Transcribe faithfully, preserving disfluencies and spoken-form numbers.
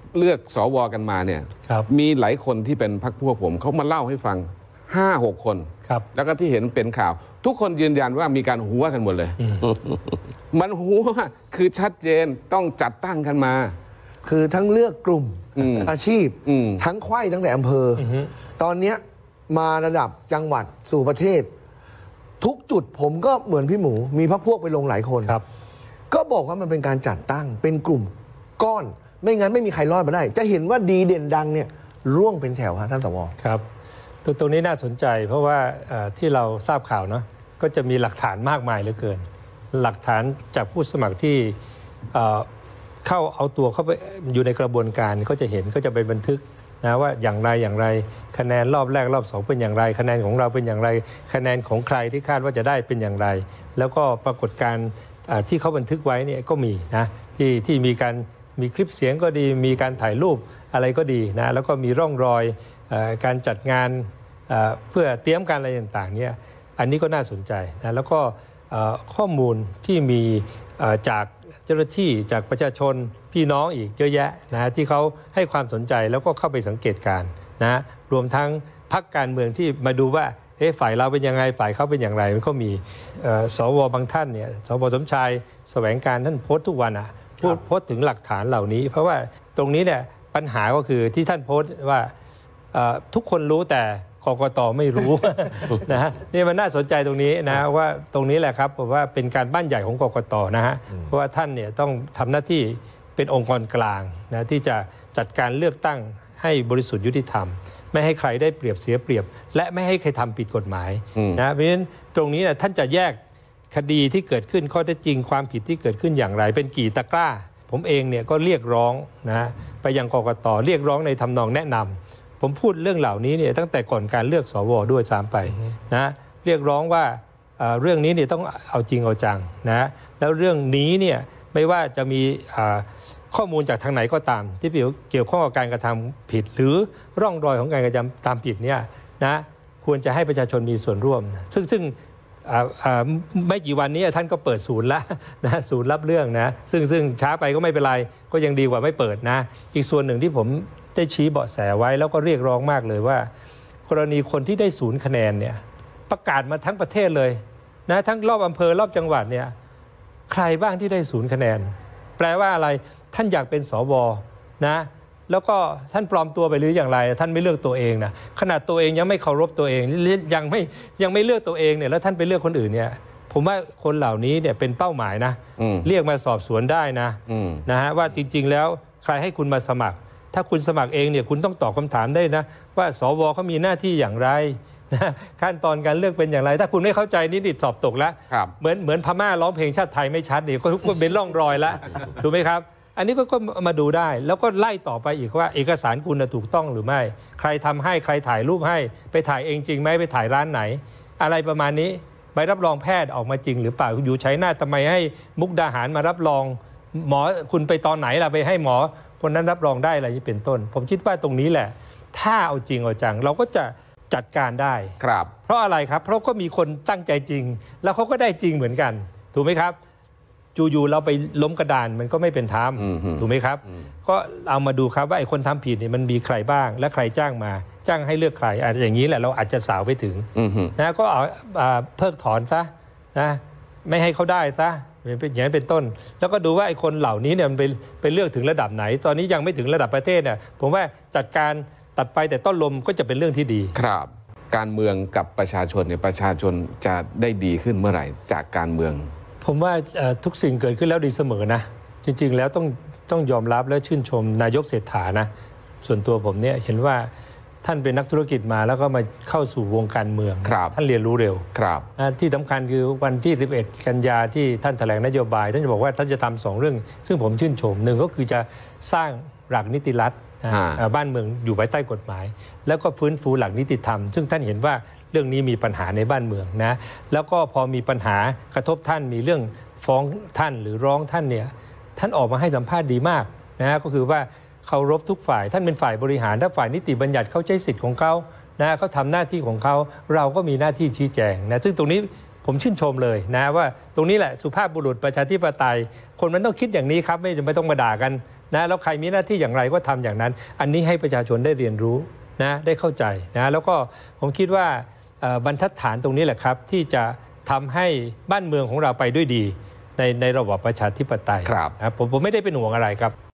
เลือกสวกันมาเนี่ยมีหลายคนที่เป็นพรรคพวกผมเขามาเล่าให้ฟังห้าหกคนแล้วก็ที่เห็นเป็นข่าวทุกคนยืนยันว่ามีการหัวกันหมดเลยมันหัวคือชัดเจนต้องจัดตั้งกันมาคือทั้งเลือกกลุ่มอาชีพทั้งไข้ตั้งแต่อำเภอตอนนี้มาระดับจังหวัดสู่ประเทศทุกจุดผมก็เหมือนพี่หมูมีพรรคพวกไปลงหลายคนก็บอกว่ามันเป็นการจัดตั้งเป็นกลุ่มก้อนไม่งั้นไม่มีใครรอดมาได้จะเห็นว่าดีเด่นดังเนี่ยร่วงเป็นแถวฮะท่านสวครับตัวตรงนี้น่าสนใจเพราะว่าที่เราทราบข่าวเนาะก็จะมีหลักฐานมากมายเหลือเกินหลักฐานจากผู้สมัครที่เข้าเอาตัวเข้าไปอยู่ในกระบวนการก็จะเห็นก็จะไปบันทึกนะว่าอย่างไรอย่างไรคะแนนรอบแรกรอบสองเป็นอย่างไรคะแนนของเราเป็นอย่างไรคะแนนของใครที่คาดว่าจะได้เป็นอย่างไรแล้วก็ปรากฏการณ์ที่เขาบันทึกไว้เนี่ยก็มีนะที่ที่มีการมีคลิปเสียงก็ดีมีการถ่ายรูปอะไรก็ดีนะแล้วก็มีร่องรอยการจัดงานเพื่อเตรียมการอะไรต่างๆเนี่ยอันนี้ก็น่าสนใจนะแล้วก็ข้อมูลที่มีจากเจ้าหน้าที่จากประชาชนพี่น้องอีกเยอะแยะนะที่เขาให้ความสนใจแล้วก็เข้าไปสังเกตการนะรวมทั้งพรรคการเมืองที่มาดูว่าเอ๊ะฝ่ายเราเป็นยังไงฝ่ายเขาเป็นอย่างไรมันก็มีสวบางท่านเนี่ยสวสมชายแสวงการท่านโพสต์ทุกวันอ่ะพูดโพสต์ถึงหลักฐานเหล่านี้เพราะว่าตรงนี้เนี่ยปัญหาก็คือที่ท่านโพสต์ว่าทุกคนรู้แต่กกต.ไม่รู้นะฮะนี่มันน่าสนใจตรงนี้นะว่าตรงนี้แหละครับผมว่าเป็นการบ้านใหญ่ของกกต.นะฮะเพราะว่าท่านเนี่ยต้องทำหน้าที่เป็นองค์กรกลางนะที่จะจัดการเลือกตั้งให้บริสุทธิ์ยุติธรรมไม่ให้ใครได้เปรียบเสียเปรียบและไม่ให้ใครทำผิดกฎหมายนะเพราะฉะนั้นตรงนี้นะท่านจะแยกคดีที่เกิดขึ้นข้อเท็จจริงความผิดที่เกิดขึ้นอย่างไรเป็นกี่ตะกร้าผมเองเนี่ยก็เรียกร้องนะไปยังกกต.เรียกร้องในทำนองแนะนำผมพูดเรื่องเหล่านี้เนี่ยตั้งแต่ก่อนการเลือกสวด้วยซ้ำไปนะเรียกร้องว่าเรื่องนี้เนี่ยต้องเอาจริงเอาจังนะแล้วเรื่องนี้เนี่ยไม่ว่าจะมีข้อมูลจากทางไหนก็ตามที่เกี่ยวข้องกับการกระทำผิดหรือร่องรอยของการกระทำตามผิดเนี่ยนะควรจะให้ประชาชนมีส่วนร่วมซึ่งซึ่งไม่กี่วันนี้ท่านก็เปิดศูนย์แล้วนะศูนย์รับเรื่องนะซึ่งซึ่งช้าไปก็ไม่เป็นไรก็ยังดีกว่าไม่เปิดนะอีกส่วนหนึ่งที่ผมได้ชี้เบาะแสไว้แล้วก็เรียกร้องมากเลยว่ากรณีคนที่ได้ศูนย์คะแนนเนี่ยประกาศมาทั้งประเทศเลยนะทั้งรอบอำเภอรอบจังหวัดเนี่ยใครบ้างที่ได้ศูนย์คะแนนแปลว่าอะไรท่านอยากเป็นสวนะแล้วก็ท่านปลอมตัวไปหรืออย่างไรท่านไม่เลือกตัวเองนะขนาดตัวเองยังไม่เคารพตัวเองยังไม่ยังไม่เลือกตัวเองเนี่ยแล้วท่านไปเลือกคนอื่นเนี่ยผมว่าคนเหล่านี้เนี่ยเป็นเป้าหมายนะเรียกมาสอบสวนได้นะนะฮะว่าจริงๆแล้วใครให้คุณมาสมัครถ้าคุณสมัครเองเนี่ยคุณต้องตอบคำถามได้นะว่าสวเขามีหน้าที่อย่างไรนะขั้นตอนการเลือกเป็นอย่างไรถ้าคุณไม่เข้าใจนี่ดิสอบตกแล้วเหมือนเหมือนพม่าร้องเพลงชาติไทยไม่ชัดนี่ก็ทุกคนเป็นร่องรอยแล้วถูกไหมครับอันนี้ก็มาดูได้แล้วก็ไล่ต่อไปอีกว่าเอกสารคุณถูกต้องหรือไม่ใครทำให้ใครถ่ายรูปให้ไปถ่ายเองจริงไหมไปถ่ายร้านไหนอะไรประมาณนี้ใบรับรองแพทย์ออกมาจริงหรือเปล่าอยู่ชัยนาททำไมให้มุกดาหารมารับรองหมอคุณไปตอนไหนล่ะไปให้หมอคนนั้นรับรองได้อะไรนี้เป็นต้นผมคิดว่าตรงนี้แหละถ้าเอาจริงเอาจังเราก็จะจัดการได้ครับเพราะอะไรครับเพราะก็มีคนตั้งใจจริงแล้วเขาก็ได้จริงเหมือนกันถูกไหมครับอยู่ๆเราไปล้มกระดานมันก็ไม่เป็นธรรมถูกไหมครับก็เอามาดูครับว่าไอ้คนทำผิดเนี่ยมันมีใครบ้างและใครจ้างมาจ้างให้เลือกใครอาจจะอย่างนี้แหละเราอาจจะสาวไปถึงนะก็เอาเพิกถอนซะนะไม่ให้เขาได้ซะเป็นอย่างนี้เป็นต้นแล้วก็ดูว่าไอ้คนเหล่านี้เนี่ยมันไปไปเลือกถึงระดับไหนตอนนี้ยังไม่ถึงระดับประเทศเนี่ยผมว่าจัดการตัดไปแต่ต้นลมก็จะเป็นเรื่องที่ดีครับการเมืองกับประชาชนเนี่ยประชาชนจะได้ดีขึ้นเมื่อไหร่จากการเมืองผมว่าทุกสิ่งเกิดขึ้นแล้วดีเสมอนะจริงๆแล้วต้องต้องยอมรับและชื่นชมนายกเศรษฐานะส่วนตัวผมเนี่ยเห็นว่าท่านเป็นนักธุรกิจมาแล้วก็มาเข้าสู่วงการเมืองท่านเรียนรู้เร็วที่สำคัญคือวันที่สิบเอ็ดกันยาที่ท่านแถลงนโยบายท่านจะบอกว่าท่านจะทำสองเรื่องซึ่งผมชื่นชมหนึ่งก็คือจะสร้างหลักนิติรัฐบ้านเมืองอยู่ภายใต้กฎหมายแล้วก็ฟื้นฟูหลักนิติธรรมซึ่งท่านเห็นว่าเรื่องนี้มีปัญหาในบ้านเมืองนะแล้วก็พอมีปัญหากระทบท่านมีเรื่องฟ้องท่านหรือร้องท่านเนี่ยท่านออกมาให้สัมภาษณ์ดีมากนะก็คือว่าเคารพทุกฝ่ายท่านเป็นฝ่ายบริหารถ้าฝ่ายนิติบัญญัติเขาใช้สิทธิ์ของเขานะเขาทำหน้าที่ของเขาเราก็มีหน้าที่ชี้แจงนะซึ่งตรงนี้ผมชื่นชมเลยนะว่าตรงนี้แหละสุภาพบุรุษประชาธิปไตยคนมันต้องคิดอย่างนี้ครับไม่ไม่ต้องมาด่ากันนะแล้วใครมีหน้าที่อย่างไรก็ทำอย่างนั้นอันนี้ให้ประชาชนได้เรียนรู้นะได้เข้าใจนะแล้วก็ผมคิดว่าบรรทัดฐานตรงนี้แหละครับที่จะทำให้บ้านเมืองของเราไปด้วยดีในในระบอบประชาธิปไตยครับผมผมไม่ได้เป็นห่วงอะไรครับ